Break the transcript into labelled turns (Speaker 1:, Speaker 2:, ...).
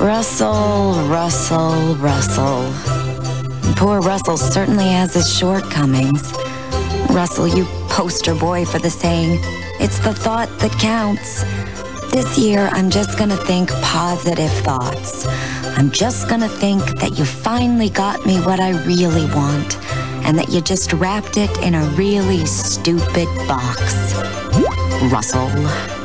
Speaker 1: Russell, Russell, Russell. Poor Russell certainly has his shortcomings. Russell, you poster boy for the saying, it's the thought that counts. This year, I'm just gonna think positive thoughts. I'm just gonna think that you finally got me what I really want, and that you just wrapped it in a really stupid box. Russell.